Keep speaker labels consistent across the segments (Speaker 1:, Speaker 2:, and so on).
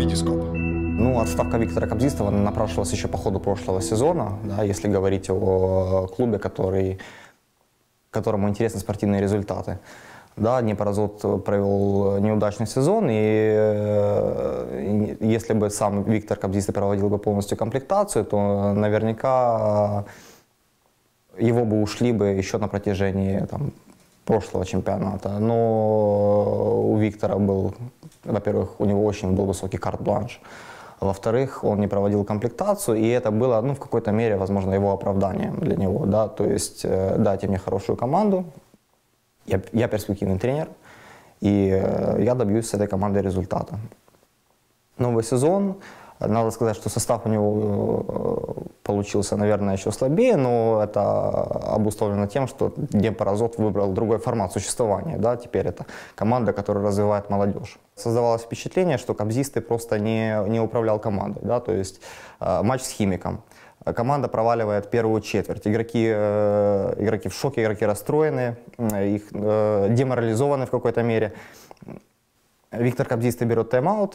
Speaker 1: Витископ.
Speaker 2: Ну, отставка Виктора Кобзистова напрашивалась еще по ходу прошлого сезона, да, если говорить о клубе, которому интересны спортивные результаты. Да, Днепроазот провел неудачный сезон, и если бы сам Виктор Кобзистый проводил бы полностью комплектацию, то наверняка его бы ушли бы еще на протяжении прошлого чемпионата. Но у Виктора был, во-первых, у него очень был высокий карт-бланш. Во-вторых, он не проводил комплектацию, и это было, в какой-то мере, возможно, его оправданием для него. Да? То есть, дайте мне хорошую команду, я перспективный тренер, и я добьюсь с этой командой результата. Новый сезон, надо сказать, что состав у него получился, наверное, еще слабее, но это обусловлено тем, что Днепроазот выбрал другой формат существования. Да? Теперь это команда, которая развивает молодежь. Создавалось впечатление, что Кобзистый просто не управлял командой. Да? То есть матч с Химиком. Команда проваливает первую четверть. Игроки в шоке, игроки расстроены, их деморализованы в какой-то мере. Виктор Кобзистый берет тайм-аут,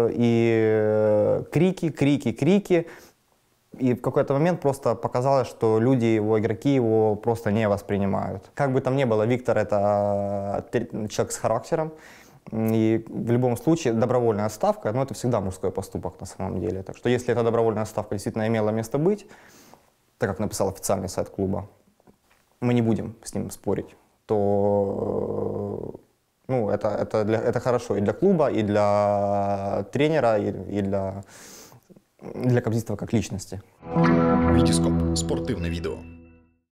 Speaker 2: и крики. И в какой-то момент просто показалось, что игроки его просто не воспринимают. Как бы там ни было, Виктор — это человек с характером. И в любом случае добровольная отставка, это всегда мужской поступок на самом деле. Так что если эта добровольная отставка действительно имела место быть, так как написал официальный сайт клуба, мы не будем с ним спорить, то это хорошо и для клуба, и для тренера, и для Кобзистова как личности.
Speaker 1: Витископ. Спортивне відео.